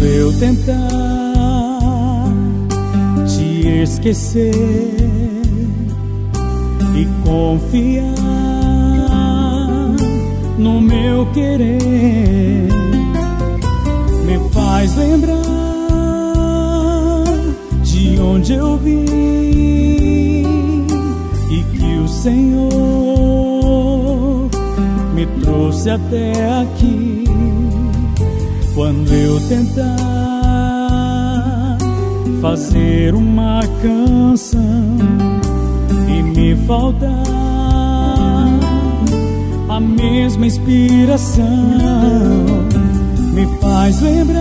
eu tentar te esquecer e confiar no meu querer, me faz lembrar de onde eu vim e que o Senhor me trouxe até aqui. Quando eu tentar fazer uma canção e me faltar a mesma inspiração, me faz lembrar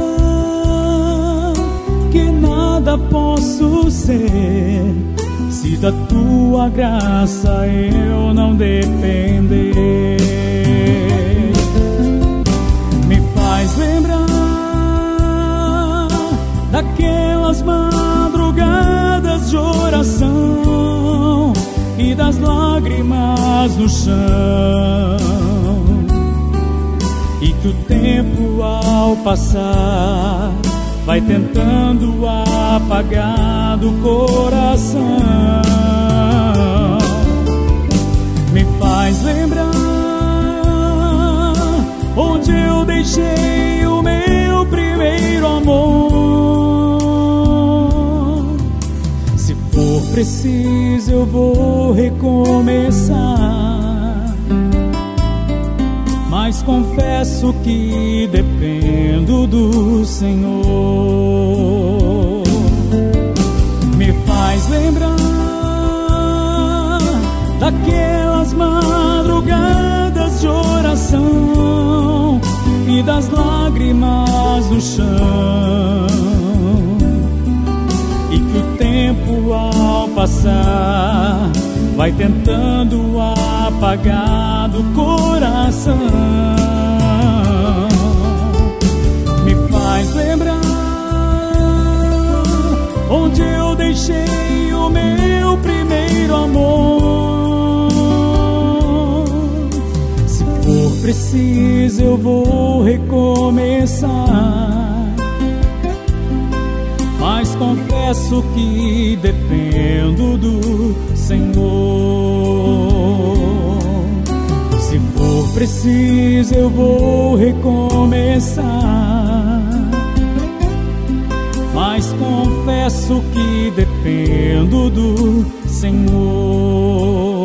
que nada posso ser se da tua graça eu não depender. Me faz lembrar daquelas madrugadas de oração e das lágrimas no chão, e que o tempo ao passar vai tentando apagar do coração. Me faz lembrar onde eu deixei o meu primeiro amor. Se for preciso eu vou recomeçar, mas confesso que dependo do Senhor. Me faz lembrar daquelas madrugadas de oração e das lágrimas no chão, e que o tempo ao passar vai tentando apagar do coração. Me faz lembrar onde eu deixei o meu primeiro amor. Se for preciso eu vou recomeçar, mas confesso que dependo do Senhor. Se for preciso eu vou recomeçar, mas confesso que dependo do Senhor.